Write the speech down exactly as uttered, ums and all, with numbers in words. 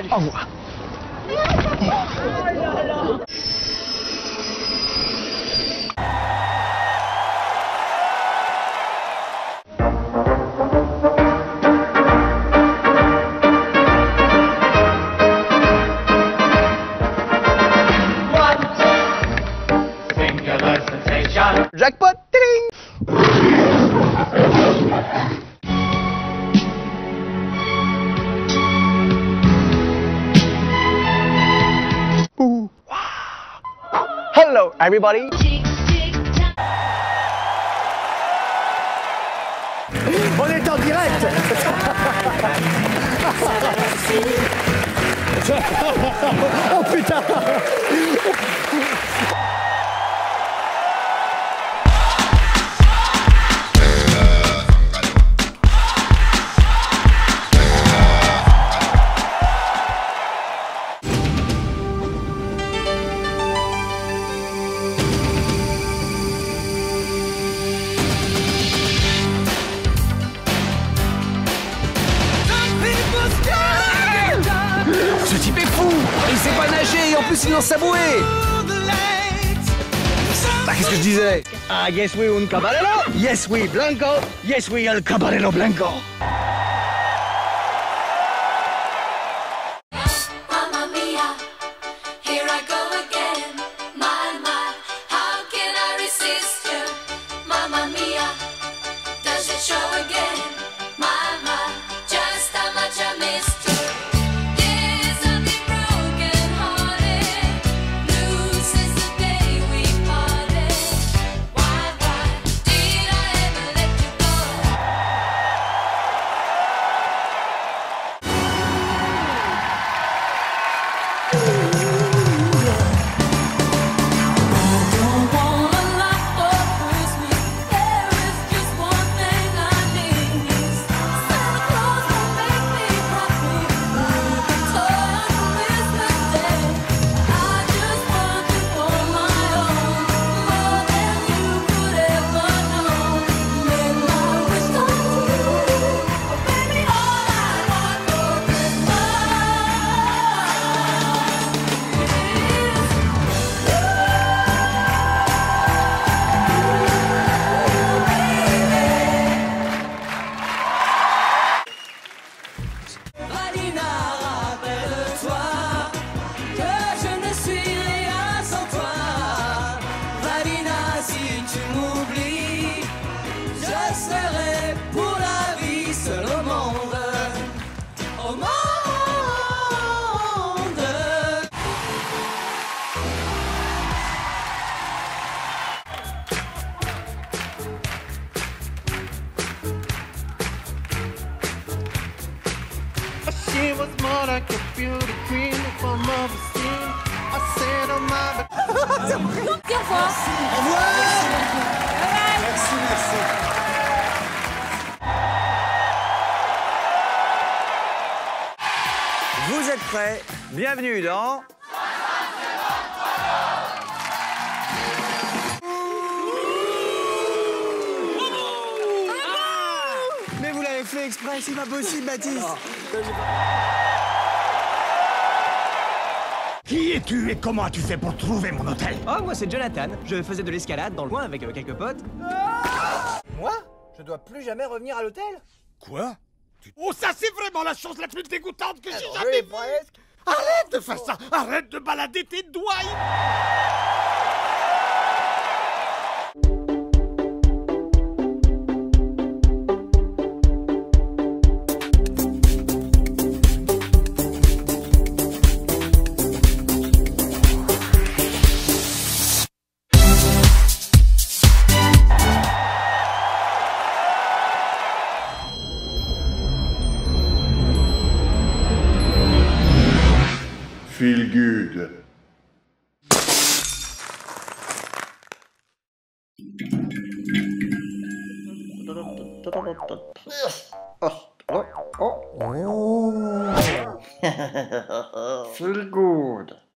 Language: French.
Salut. Au revoir. Jackpot! Ting! Ooh. Hello, everybody! On est en direct! Oh putain! Ce type est fou! Il sait pas nager et en plus il lance sa bouée! Bah qu'est-ce que je disais? Ah, yes we un cabarelo, yes we blanco, yes we el cabarelo blanco. Mamma mia, here I go again. My, my, how can I resist you? Mamma mia, does it show again? My, my, just how much I missed you. There's something broken hearted, blue since the day we parted. Why, why did I ever let you go? Don't want a lot for Christmas. There is just one thing I need. Santa Claus will make me happy with a toy on Christmas Day. I just want you for my own, more than you could ever know. Make my wish come true. Oh, baby, all I want for Christmas Valina, rappelle-toi que je ne suis rien sans toi. Valina, si tu m'oublies, je serai pour la vie seul au monde. Au monde. She was more like a beauty queen from overseas. I said, oh my. Au revoir. Merci, merci. Vous êtes prêts? Bienvenue dans... Mais vous l'avez fait exprès, c'est pas possible, Baptiste. Qui es-tu et comment as-tu fait pour trouver mon hôtel? Oh, moi c'est Jonathan. Je faisais de l'escalade dans le coin avec euh, quelques potes. Moi? Je dois plus jamais revenir à l'hôtel? Quoi? Oh, ça c'est vraiment la chose la plus dégoûtante que j'ai Alors, jamais oui, vue! presque. Arrête de faire ça! Arrête de balader tes doigts! Feel good. Feel good.